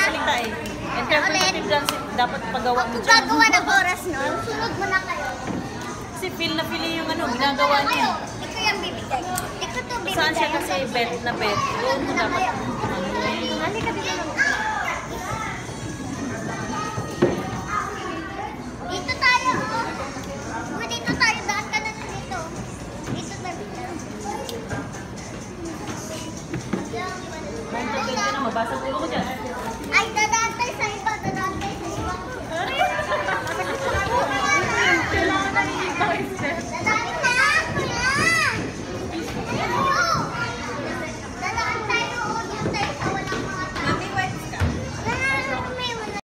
magsalita eh. Interpretative dance, dapat pagawa mo dyan. Gagawa ng oras nun, sunod mo na kayo. Kasi feel na feel yung ano, ginagawa niya. Ikaw yung bibigay. Ikaw to bibigay. Saan siya kasi bet na bet? Doon mo dapat. Halika dito. Dito tayo. Dito tayo. Daan ka na dito. Dito tayo. Mabasag ulo ko dyan.